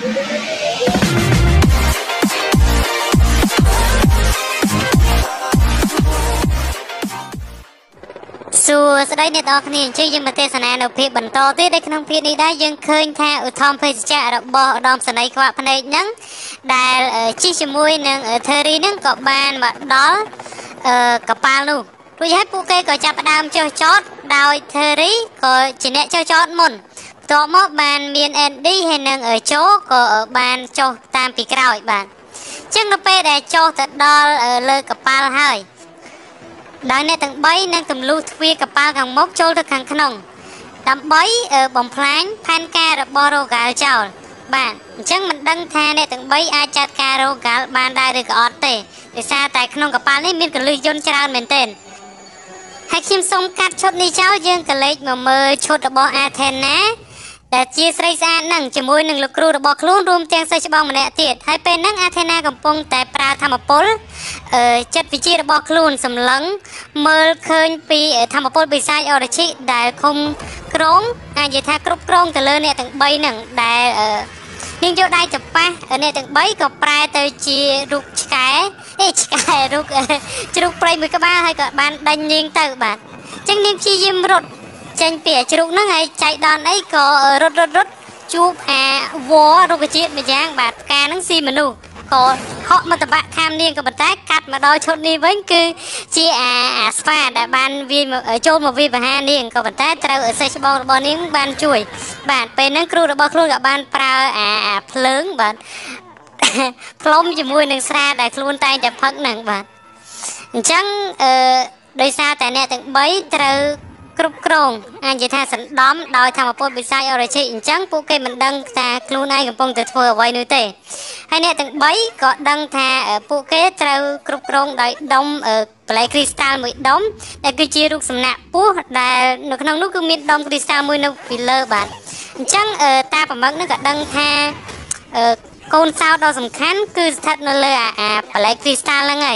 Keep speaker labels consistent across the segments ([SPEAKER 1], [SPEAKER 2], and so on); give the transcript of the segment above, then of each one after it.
[SPEAKER 1] สได้ในตอนนี้ชื่อยังมาเทศนาในเพจบรรทอที่ได้ขนมพีนี้ได้ยังเคยแทอุทอมเพจจะระบดอมสนัยกว่าภายในนั้นได้ชี้ชมวยนึงเทอรีนึงกับบานมาดอกับปาลูผู้ใช้ผู้เกยก็จับดามเจ้าจอดดาวเทอรีก็จีเนเจ้าจอดมุนตัวมอบานเมียนเอ็นดี้เห็นนึงโจ๊กก็บานโจตามปีกราวอีกบานจึงเราไปได้โจตัดดอเลยกับปาให้ได้ในตั้งใบนั่งตำลูทวีกับปลาขังมกโจลตะขังขนมดำใบบอมพลานพันการบอโรกาลเจ้าบ้านจังมันดังแทนในตั้งใบอาจัดการโรกาลบ้านได้หรือกับออตเต้แต่ซาแต่ขนมกับปลานี่มีกันลุยยนต์จราเหมือนเต้นให้คิมทรงกัดชดในเจ้ายังกระเล็กมาเมื่อชดบออาเทนนะแต่จีสไรซานั่งจมูกหนึ่งลูกครูระบอกคลุ้นรวมเตียงใส่ฉบังมันเนี่ยเตียดให้เป็นนั่งอาเทนากับปงแต่ปลาธรรมปลจัดวิจิระบอกคลุ้นสำลังเมื่อเคยปีธรรมปลบิไซออร์ชิได้คมกรงอย่าทากรุบกรงแต่เลยเนี่ยตั้งใบหนึ่งได้นิ่งโยได้จับปะเนี่ยตั้งใบกับปลาเตยจีรุกชกายชกายรุกจีรุกปลายมือกับบ้าให้กับบ้านดันยิงเตยบ้านจังนิ่งชียิมรถจังเปียจรุกนั่งไงใจดอนไอ้ก็รถจูบวัวรูกจีดมาย่างบาดกานั่งซีมันดูก็เหาะมาตะบะข้ามเนียงกับบันไดกัดมาดอยชดนี้ไว้คือจีสฟาแต่บ้านวีโจมาวีมาหาเนียงกับบันไดเตาใส่ฉบังบอนี้บ้านช่วยบ้านเป็นนั่งครูระบครูกับบ้านปลาเพลิงบ้านพร้อมจมูกหนึ่งซาได้ครูนไตจะพักหนึ่งบ้านจังโดยซาแต่เนี่ยตั้งใบเตากรุบกรองจะท่าสันดอมโดยทำมาปนบิไซออร์ชิจังผู้เกมันดังท่าครูนายกับปงจะทัวร์ไว้นู่นเตะให้เนี่ยตั้งใบก็ดังท่าผู้เกเตากรุบกรองโดยดมปลายคริสตัลมือดมแต่คือจีรุกสำนักผู้ได้นกน้องนุคือมีดมคริสตัลมือนกฟิลเลอร์บาดจังตาประมักนั่นก็ดังท่าโกนซาวดอสำคัญคือทัดนั่นเลยปลายคริสตัลแล้วไง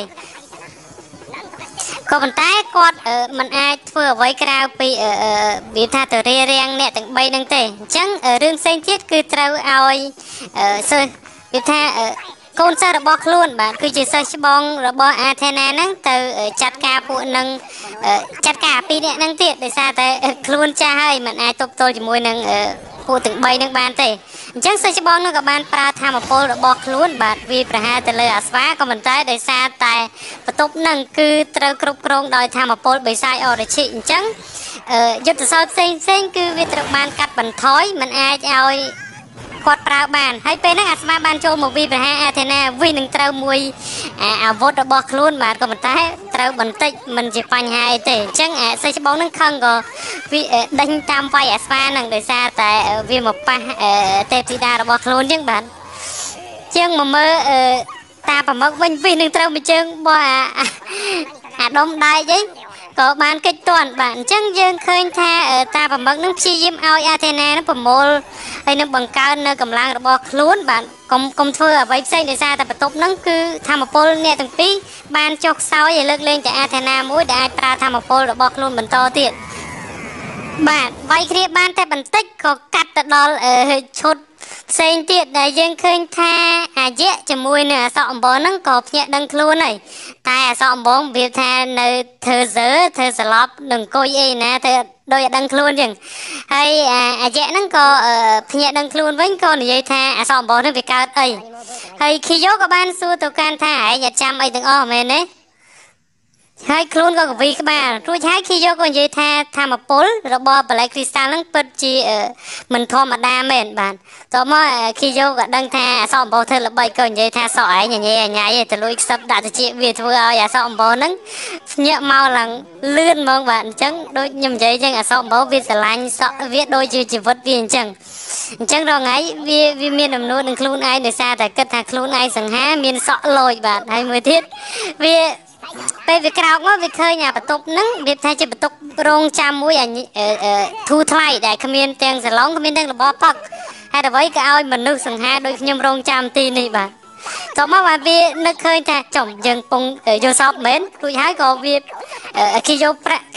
[SPEAKER 1] ก็มันแต่กอดมันอาจเพื่อไว้กราวปีวิธาตัวเรียงเนี่ยตั้งใบนั่งเตะจังเรื่องเส้นทิศคือเราเอาเซอร์วิธาโกนซาระบอกล้วนบ้านคือจะเซอร์ชบองระบอกอาเทนานั่งเตอจัดการผู้นั่งจัดการปีเนี่ยนั่งเตี้ยได้ซาแต่ล้วนจะให้มันอาจตบโตจมูกนั่งผู้ถึงใบนั่งบ้านเตะจังเซอร์ชบองนั่งกับบ้านปลาทำมาโประบอกล้วนบาดวีประหารแต่เลยอาสวะก็มันได้ได้ซาแต่ประตูนั่งคือเตากรุบกรองโดยทำมาโปใบไซออร์ชิจังยุทธศาสตร์เส้นคือวิตรบานกัดบันทอยมันอาจเอากอดปลาบานให้เป็นนักอาสมาบานโจมวีประหารอาเทนาวีหนึ่งเตามวยอาวุธระบอกล้วนบาดก็มันได้เตาบันติมันจะปัญหาเตะจังเซอร์ชบองนั่งข้างก็วิดังตามไฟอาสมานั่งได้ซาแต่วิมาปะเตปิดาระบอกล้วนยังบาดจังมาเมื่อตาประมักวิ่งวิ่งหนึ่งเตาไปเชิงบ่ดมได้ยิก็บ้านกิจตวนบ้านจังยังเคยแท้ตาประมักนึกชียิ้มเอาอาเทนานึกประโมลไอ้นึกบังการนึกกำลังระบอกล้วนบ้านกลมเฟื่อไว้ใส่ในซาแต่ประตูนั่งคือทำมาโปลเนี่ยตั้งปีบ้านจกเสาอย่าเลิกเล่นจากอาเทนามุ้ยได้ตาทำมาโปลระบอกล้วนบรรโตเตี้ยบ้านไว้เครียบบ้านแต่บันติกก็กัดตะดอลชุดเส้นเตี้ยได้ยังเคยแท้เยอะจมูกเนี่ยสอบบ่อนั่งกอบเนี่ยดังคล้วนเลยแต่สอบบ่อเบียดแทนในเธอสลับหนึ่งโกยเองนะเธอโดยดังคล้วนอย่างให้เยอะนั่งก็เนี่ยดังคล้วนไว้ก็ในใจแท้สอบบ่อนั่งไปเกาไอ้ให้ขี้ยกกับบ้านสู้ตัวการท่าอย่าจำไอ้ถึงอ้อแม่เนี่ยให้คลุ้นก็วิ่งมารู้ใช้ขี้ยกก็ยืดแท้ทำมาปุ๊ลระบอบอะไรคริสตัลนั่งเปิดจีมันทอมาดาเมนบานต่อมาขี้ยกก็ดังแท้สอบโบเธอระบายก็ยืดแท้สอยอย่างเงี้ยอย่างเงี้ยแต่ลุยสับดาจะจีวีทัวร์อย่าสอบโบนั่งเนี้ยเมาหลังเลื่อนมองบานจังโดยยำใจจังสอบโบวิสลายสอบวิโดยจีจีวัดวินจังรอไงวิมีน้ำนุ่นคลุ้นไอเดซ่าแต่ก็ทางคลุ้นไอสังหามีสอลอยบานให้มือทิศวิไปวิกราวว่าวิเคยประตูนั่งวิธีจะประตูโรงจำมวยทูทลายได้ขมิ้นเตียงสล้องขมิ้นเตียงระบอบปักให้แต่ไว้ก็เอามันนึกสังหาโดยยมโรงจำตีนี่บ้างต่อมาว่าวินึกเคยแต่จมยังปงโยซอบเหม็นคุยหายก็วิขี้โย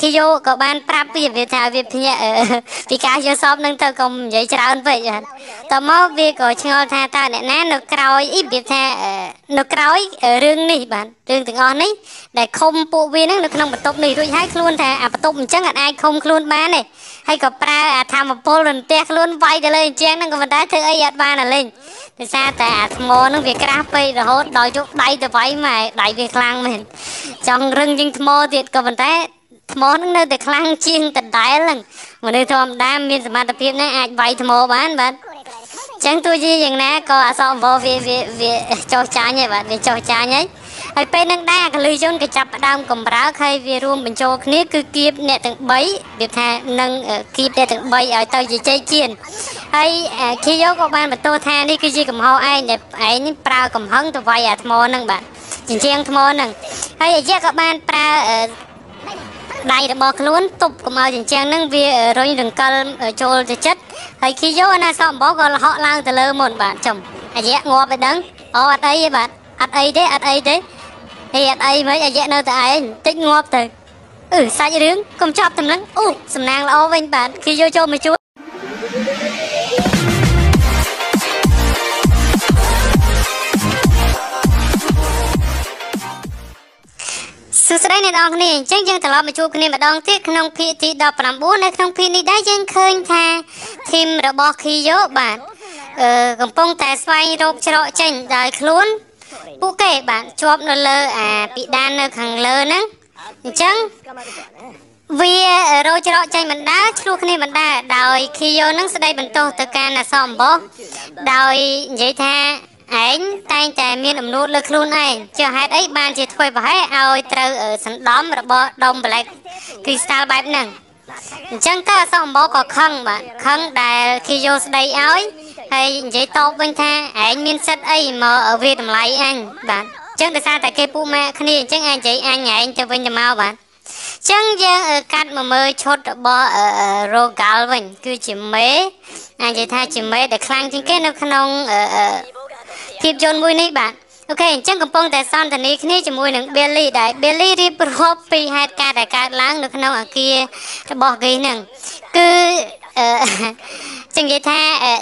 [SPEAKER 1] khi vô có ban prap việc thảo việc nhẹ vì cá vô shop nâng tao cùng vậy chào vậy tao máu việc có cho tha tao nè ná nó cày ít việc tha nó cày rương này bạn rương từng on ấy để không bộ viên nó không một tốc này tôi thấy luôn thà à tốc chắc là ai không luôn bán này hay có pra tham một pol lần tek luôn vay để lên trang nó còn mình đá thứ ấy ba là lên thì sao tại mò nó việc craft bây rồi hốt đòi chút đây từ vậy mà đại việc lang mình trong rừng nhưng mò thiệt còn mình thấy mò nó nơi từ lang chiên từ đại lần mà nơi thom đam miên mà tập phim này ai vay mò bán bạn chẳng tôi gìอย่างណាក៏អសងវវាចោះចាញ់ហើយបាទវាចោះចាញ់ហើយហើយពេលនឹងដែរកលីជនក៏ចាប់ផ្ដើមកំរើកហើយវារួមបញ្ចូលគ្នាគឺគៀបអ្នកទាំង3វាថានឹងគៀបអ្នកទាំង3ឲ្យទៅជាជ័យជៀនហើយគីយោក៏បានបន្ទោថានេះគឺជាកំហុសឯងដែលឯងនេះប្រើកំហឹងទៅវាយអាថ្មហ្នឹងបាទជាជាងថ្មហ្នឹងហើយអាយៈក៏បានប្រើដៃរបស់ខ្លួនទប់កុំឲ្យចិញ្ចាំងហ្នឹងវារុញរង្កិលចូលទៅចិត្តហើយគីយោណាសអំបោក៏លហកឡើងទៅលើមុនបាទចំអាយៈងាប់ទៅដឹងអូអត់អីទេបាទអត់អីទេអត់អីទេហេអត់អីមិនអាយៈនៅតែឯងតិចងាប់ទៅសាច់រឿងកុំចាប់តំណឹងអូសំណាងល្អវិញបាទគីយោចូលមកជួយសួស្តីអ្នកនរគ្នាអញ្ចឹងយើងត្រឡប់មកជួបគ្នាម្ដងទៀតក្នុងភាគទី19នៅក្នុងភាគនេះដែរយើងឃើញថាធីមរបស់គីយ៉ូបាទកំពុងតែស្វែងរកច្រកចេញដោយខ្លួនពួកគេបាទជាប់នៅលើអាពីដាននៅខាងលើហ្នឹងអញ្ចឹងវារកច្រកចេញមិនដែរឆ្លោះគ្នាមិនដែរដោយគីយ៉ូហ្នឹងស្ដីបន្ទោសទៅកាន់អាសអំបោះដោយនិយាយថាឯងតែងតែមានអំណួតលើខ្លួនឯងចុះហេតុអីបានជាធ្វើប្រហែលឲ្យត្រូវសណ្ដំរបស់ដុំ Black Crystal បែបហ្នឹងអញ្ចឹងតើអសអំបោក៏ខឹងបាទខឹងដែលគីយ៉ូស្ដីឲ្យហើយនិយាយតបវិញថាឯងមានសិទ្ធអីមកវាតម្លៃអញបាទអញ្ចឹងដោយសារតែគេពូម៉ាក់គ្នាអញ្ចឹងឯងនិយាយអញឯងទៅវិញទៅមកបាទអញ្ចឹងយើងកាត់មកមើលឈុតរបស់ Rogal វិញគឺជាមេអាចនិយាយថាជាមេដែលខ្លាំងជាងគេនៅក្នុងភាពយន្តមួយនេះបាទអូខេអញ្ចឹងកំពុងតែសន្ទនាគ្នាជាមួយនឹង Billy ដែល Billy រៀបរាប់ពីហេតុការណ៍ដែលកើតឡើងនៅក្នុងអគាររបស់គេហ្នឹងគឺចឹងនិយាយថា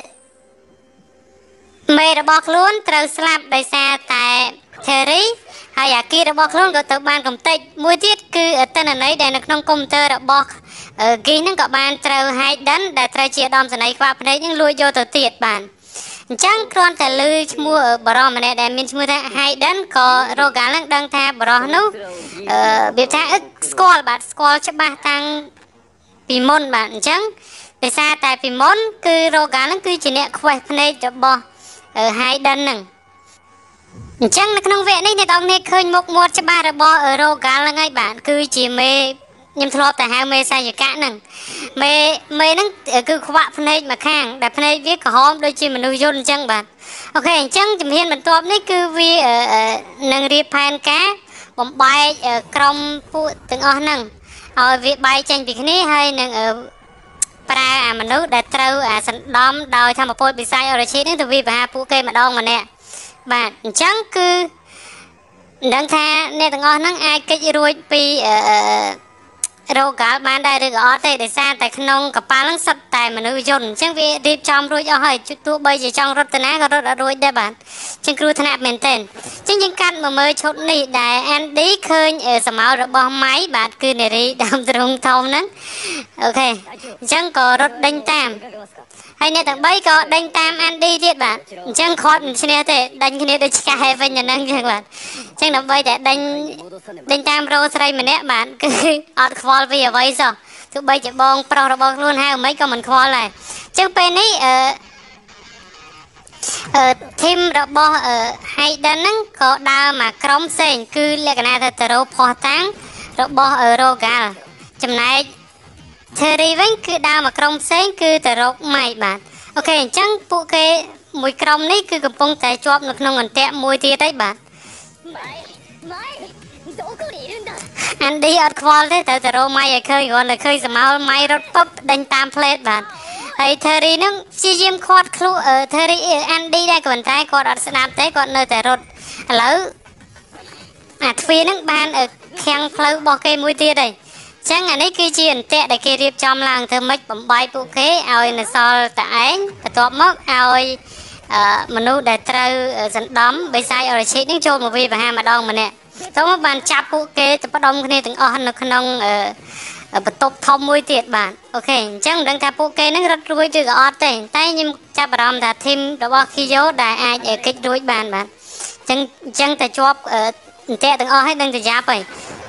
[SPEAKER 1] មេរបស់ខ្លួនត្រូវស្លាប់ដោយសារតែ Terry ហើយអាគាររបស់ខ្លួនក៏ទៅបានកំទេចមួយទៀតគឺតនន័យដែលនៅក្នុងកុំព្យូទ័ររបស់គេហ្នឹងក៏បានត្រូវ Hayden ដែលត្រូវជាឧត្តមសេនីយ៍ខ្វាក់ភ្នែកហ្នឹងលួចយកទៅទៀតបានអញ្ចឹងគ្រាន់តែឮឈ្មោះបរិសម្នាក់ដែលមានឈ្មោះថា Hayden ក៏ Rogal នឹងដឹងថាបរិសនោះវាថាស្គាល់បាទស្គាល់ច្បាស់តាំងពីមុនបាទអញ្ចឹងដោយសារតែពីមុនគឺ Rogal នឹងគឺជាអ្នកខ្វេះភ្នែករបស់ Hayden នឹងអញ្ចឹងនៅក្នុងវគ្គនេះអ្នកនរគ្នាឃើញមុខមាត់ច្បាស់របស់ Rogal ហ្នឹងហើយបាទគឺជាមេខ្ញុំធ្លាប់តែហៅមេសាយកៈហ្នឹងមេហ្នឹងគឺខ្វាក់ភ្នែកមកខាងដែលភ្នែកវាក្រហមដូចជាមនុស្សយន្តអញ្ចឹងបាទអូខេអញ្ចឹងជំហានបន្ទាប់នេះគឺវានឹងរៀបផែនការបំបែកក្រុមពួកទាំងអស់ហ្នឹងឲ្យវាបែកចេញពីគ្នាហើយនឹងប្រើអាមនុស្សដែលត្រូវសណ្ដំដោយធម្មពលពិស័យអរជិតហ្នឹងទៅវាបហាពួកគេម្ដងម្នាក់បាទអញ្ចឹងគឺមិនដឹងថាអ្នកទាំងអស់ហ្នឹងអាចគេចរួចពីRogal បានដែរឬក៏អត់ទេដោយសារតែក្នុងកប៉ាល់ហ្នឹងសិតតែមនុស្សយន្តអញ្ចឹងវារៀបចំរួចអស់ហើយទោះបីជាចង់រត់ទៅណាក៏រត់អត់រួចដែរបាទអញ្ចឹងគ្រោះថ្នាក់មែនទែនអញ្ចឹងយើងកាត់មកមើលឈុតនេះដែល Andy ឃើញសមោលរបស់ម៉ៃបាទគឺនារីដើមទ្រូងធំហ្នឹងអូខេអញ្ចឹងក៏រត់ដេញតាមហើយអ្នកទាំង3ក៏ដេញតាម Andy ទៀតបាទអញ្ចឹងគាត់មិនឈ្នះទេដេញគ្នាដូចឆ្កែវិញទៅហ្នឹងអញ្ចឹងបាទអញ្ចឹងដើម្បីតែដេញតាមរោស្រីម្នាក់បាទគឺអត់ខ្វល់ពីអ្វីសោះទោះបីជាបងប្រុសរបស់ខ្លួនហៅមិនក៏មិនខ្វល់ដែរអញ្ចឹងពេលនេះធីមរបស់ Hayden ហ្នឹងក៏ដើរមកក្រុមផ្សេងគឺលក្ខណៈថាទៅរកផោះតាំងរបស់ Rogal ចំណែក Terry វិញគឺដើរមកក្រុមផ្សេងគឺទៅរកម៉ៃបាទអូខេអញ្ចឹងពួកគេមួយក្រុមនេះគឺកំពុងតែជាប់នៅក្នុងអន្ទាក់មួយទៀតហើយបាទAndy អត់ខ្វល់ទេទៅរកម៉ៃឲ្យឃើញគ្រាន់តែឃើញសមោលម៉ៃរត់ពឹបដេញតាមផ្លេតបាទហើយ Terry នឹងព្យាយាមខាត់ខ្លួន Terry Andy ដែរគ្រាន់តែគាត់អត់ស្ដាប់ទេគាត់នៅតែរត់ឥឡូវអាទ្វារនឹងបានខាំងផ្លូវរបស់គេមួយទៀតហើយអចឹងអានេះគឺជាអន្ទាក់ដែលគេរៀបចំឡើងធ្វើម៉េចបំបីពួកគេឲ្យនៅសល់តែឯងបន្ទាប់មកឲ្យមនុស្សដែលត្រូវសណ្ដំបិសាយអរឈិកនឹងចូលមកវាប្រហារម្ដងម្នាក់តោះមកបានចាប់ពួកគេទៅផ្ដុំគ្នាទាំងអស់នៅក្នុងបន្ទប់ធំមួយទៀតបាទអូខេអញ្ចឹងមិនដឹងថាពួកគេនឹងរត់រួចឬក៏អត់ទេតែខ្ញុំចាប់អារម្មណ៍ថាធីមរបស់ Kiyo ដែលអាចគេចរួចបានបាទអញ្ចឹងតែជាប់អន្ទាក់ទាំងអស់ហើយដឹងតែយ៉ាប់ហើយ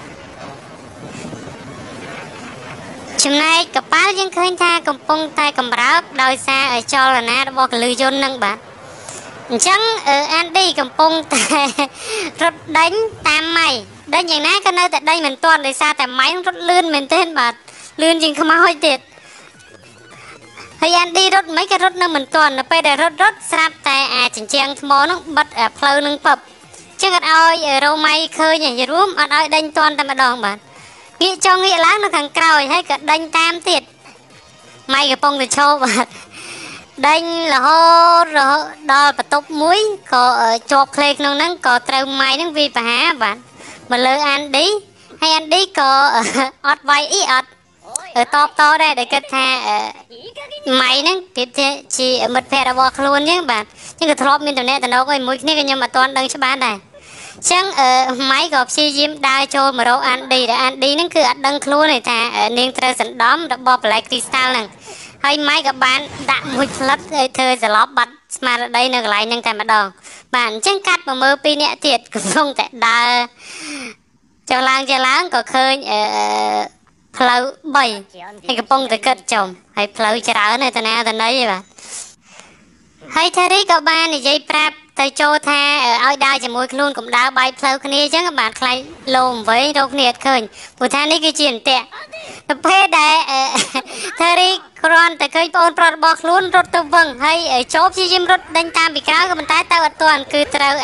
[SPEAKER 1] ចំណែកកប៉ាល់យើងឃើញថាកំពុងតែកម្រើកដោយសារចលនារបស់កលឺយន្តនឹងបាទអញ្ចឹងអានឌីកំពុងតែរត់ដេញតាមម៉ៃដេញយ៉ាងណាក៏នៅតែដេញមិនទាន់ដោយសារតែម៉ៃរត់លឿនមែនទែនបាទលឿនជាងខ្មោចទៀតហើយអានឌីរត់មិនក៏រត់នៅមិនទាន់នៅពេលដែលរត់ស្រាប់តែជញ្ជាំងថ្មនោះបិទផ្លូវនឹងពឹបអញ្ចឹងអត់ឲ្យរ៉ូម៉ៃឃើញយរួមអត់ឲ្យដេញទាន់តែម្ដងបាទងាកចង់ងាកឡើងនៅខាងក្រោយហើយក៏ដេញតាមទៀតម៉ៃកំពុងតែឈោបាទដេញរហូតដល់បន្ទប់មួយក៏ជាប់ក្លេក្នុងហ្នឹងក៏ត្រូវម៉ៃហ្នឹងវាប្រហារបាទមកលើអានឌីហើយអានឌីក៏អត់វាយអីអត់តបតដែរដែលគិតថាម៉ៃហ្នឹងគេជាមិត្តភ័ក្តិរបស់ខ្លួនអញ្ចឹងបាទអញ្ចឹងក៏ធ្លាប់មានតំណែងតំណងមួយគ្នាក៏ខ្ញុំអត់ទាន់ដឹងច្បាស់ដែរអញ្ចឹងម៉ៃក៏ព្យាយាមដើរចូលមករកអានឌីដែលអានឌីហ្នឹងគឺអត់ដឹងខ្លួនទេថានាងត្រូវសណ្ដំរបស់ Black Crystal ហ្នឹងហើយម៉ៃក៏បានដាក់មួយផ្លិតឲ្យធ្វើសន្លប់បាត់ស្មារតីនៅកន្លែងហ្នឹងតែម្ដងបាទអញ្ចឹងកាត់មកមើលពីរនាក់ទៀតកំពុងតែដើរចុះឡើងក៏ឃើញផ្លូវ3ហើយកំពុងតែគិតចំហើយផ្លូវច្រើនទៅណាទៅណីបាទហើយថេរីក៏បាននិយាយប្រាប់ទៅចូលថាឲ្យដើរជាមួយខ្លួនកុំដើរបាយផ្លូវគ្នាអញ្ចឹងបានខ្លាចលោមវិញរកគ្នាអត់ឃើញព្រោះថានេះគឺជាអន្ទាក់ទៅពេលដែលថេរីគ្រាន់តែឃើញបងប្រុសរបស់ខ្លួនរត់ទៅវឹងហើយចូលព្យាយាមរត់ដេញតាមពីក្រោយក៏ប៉ុន្តែទៅអត់ទាន់គឺត្រូវ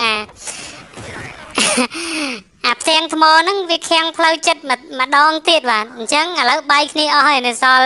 [SPEAKER 1] ផ្ទាំងថ្មហ្នឹងវាខាំងផ្លូវចិត្តម្ដងទៀតបាទអញ្ចឹងឥឡូវបាយគ្នាអស់ហើយនៅសល់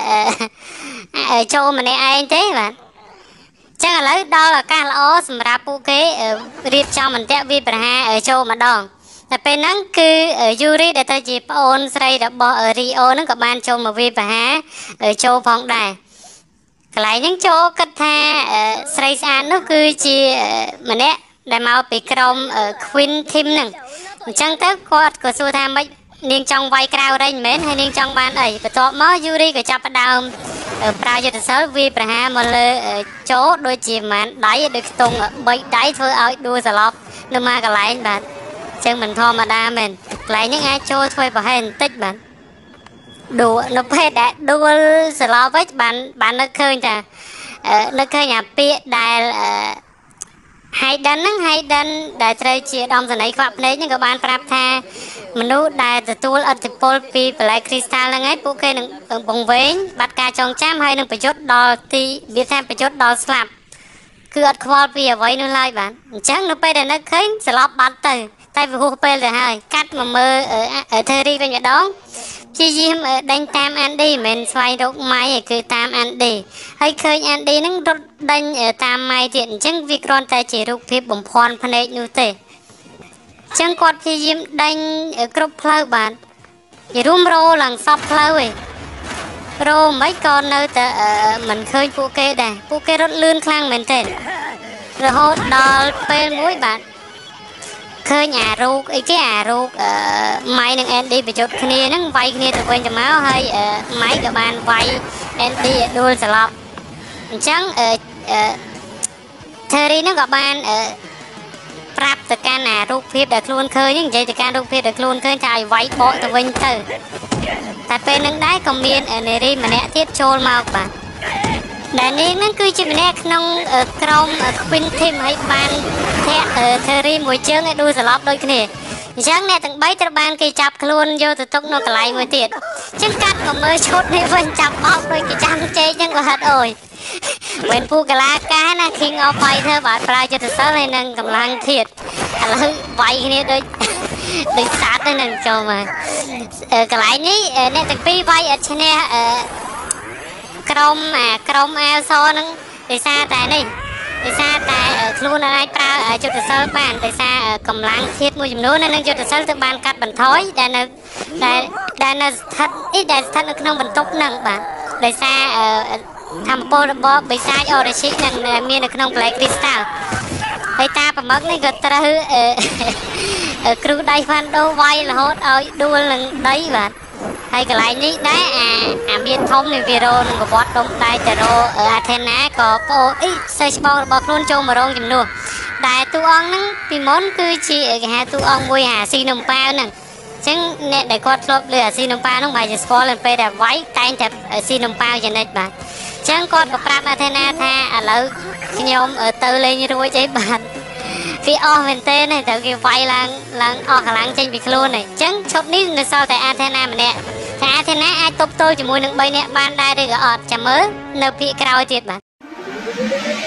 [SPEAKER 1] ចូលម្នាក់ឯងទេបាទចឹងឥឡូវដល់ឱកាសល្អសម្រាប់ពួកគេរៀបចំអន្ទាក់វាប្រហារចូលម្ដងតែពេលហ្នឹងគឺយូរីដែលទៅជាប្អូនស្រីរបស់រីអូហ្នឹងក៏បានចូលមកវាប្រហារចូលផងដែរកន្លែងហ្នឹងចូលគិតថាស្រីស្អាតនោះគឺជាម្នាក់ដែលមកពីក្រុម Queen Team ហ្នឹងអញ្ចឹងទៅគាត់ក៏សួរថាម៉េចនាងចង់វាយក្រៅរែងមែនហើយនាងចង់បានអីបន្ទាប់មកយូរីក៏ចាប់ផ្ដើមប្រើយុទ្ធសាស្ត្រវាប្រហារមកលើចូលដូចជាម៉ានដៃដូចខ្ទង់3ដៃធ្វើឲ្យដួលសន្លប់នៅមកកន្លែងបាទអញ្ចឹងមិនធម្មតាមែនកន្លែងហ្នឹងអាចចូលធ្វើប្រហែលបន្តិចបាទដួលនៅពេលដែលដួលសន្លប់វិញបាននឹកឃើញថានឹកឃើញអាពាក្យដែលHayden ហ្នឹង Hayden ដែលត្រូវជាដំសនីខ្វាក់ភ្នែកហ្នឹងក៏បានប្រាប់ថាមនុស្សដែលទទួលឥទ្ធិពលពី Black Crystal ហ្នឹងឯងពួកគេនឹងបង្វែងបាត់ការចងចាំហើយនឹងប្រយុទ្ធដល់ទីវាថាប្រយុទ្ធដល់ស្លាប់គឺអត់ខ្វល់ពីអ្វីនោះឡើយបាទអញ្ចឹងនៅពេលដែលនឹកឃើញស្លាប់បាត់ទៅតែវាហួសពេលទៅហើយកាត់មកមើលTerry វិញម្ដងព្យាយាមដេញតាមអានឌីមិនមែនស្វែងរកម៉ៃឯគឺតាមអានឌីហើយឃើញអានឌីហ្នឹងរត់ដេញតាមម៉ៃទៀតអញ្ចឹងវាគ្រាន់តែជារូបភាពបំភាន់ភ្នែកនោះទេអញ្ចឹងគាត់ព្យាយាមដេញគ្រប់ផ្លូវបាទនិយាយរួមរោឡើងសពផ្លូវឯងរោមិនក៏នៅតែមិនឃើញពួកគេដែរពួកគេរត់លឿនខ្លាំងមែនទេរហូតដល់ពេលមួយបាទឃើញអារូបអីគេអារូបម៉ៃនិងអេនឌីប្រយុទ្ធគ្នាហ្នឹងវាយគ្នាទៅវិញទៅមកហើយម៉ៃក៏បានវាយអេនឌីឲ្យដួលស្លាប់អញ្ចឹងTerry ហ្នឹងក៏បានប្រាប់ទៅកាន់អារូបភាពដែលខ្លួនឃើញហ្នឹងនិយាយទៅកាន់រូបភាពដែលខ្លួនឃើញថាឲ្យវាយបកទៅវិញទៅតែពេលហ្នឹងដែរក៏មាននារីម្នាក់ទៀតចូលមកបាទដែលនាងហ្នឹងគឺជាម្នាក់ក្នុងក្រុម Queen Team ហើយបានធាក់Terry មួយជើងឲ្យដួលស្លាប់ដូចគ្នាអញ្ចឹងអ្នកទាំង3ត្រូវបានគេចាប់ខ្លួនយកទៅទុកនៅកន្លែងមួយទៀតអញ្ចឹងកាត់មកមើលឈុតនេះវិញចាប់អោបដូចគេចាំចេកអញ្ចឹងក៏ហិតអើយមិនពូកលាការណា King of Fighter បាទប្រើចិត្តសិលហើយនឹងកម្លាំងធាតុឥឡូវវាយគ្នាដូចសត្វទៅនឹងចូលមកកន្លែងនេះអ្នកទាំងពីរវាយអត់ឈ្នះក្រុមអាវសហ្នឹងដោយសារតែខ្លួនអាចប្រើយុទ្ធសាស្ត្របានដោយសារកម្លាំងធាតុមួយចំនួននៅយុទ្ធសាស្ត្រទៅបានកាត់បន្ថយដែលនៅស្ថិតនៅក្នុងបន្ទប់ហ្នឹងបាទដោយសារធម្មពលរបស់បិសាចអរឈិកនឹងមាននៅក្នុង Black Crystal ហើយតាប្រមឹកនេះក៏ត្រូវគ្រូដៃវ៉ាន់ដូវាយរហូតឲ្យដួលនឹងដីបាទហើយកន្លែងនេះដែរអាមានធំនឹងវីរ៉ូនឹងប្រវត្តិដុំដៃតារ៉ូអាថេណាក៏ប្អូនសិស្សបងរបស់ខ្លួនចូលមករងជំនួសដែលតួអង្គហ្នឹងពីមុនគឺជាគេហៅតួអង្គមួយអាស៊ីនំប៉ាវហ្នឹងអញ្ចឹងអ្នកដែលគាត់ធ្លាប់លើអាស៊ីនំប៉ាវហ្នឹងបែរជាស្គាល់ទៅពេលដែលវាយតែងតែស៊ីនំប៉ាវយ៉ាងនេះបាទអញ្ចឹងគាត់ក៏ប្រាប់អាថេណាថាឥឡូវខ្ញុំទៅលេងរួចអីបាទវាអស់មែនទេណាត្រូវគេវាយឡើងអស់កម្លាំងចេញពីខ្លួនហ្នឹងអញ្ចឹងឈប់នេះនៅសល់តែអាថេណាម្នាក់ថាអាថេណាអាចទប់ទល់ជាមួយនឹង3នាក់បានដែរឬក៏អត់ចាំមើលនៅភាគក្រោយទៀតបាទ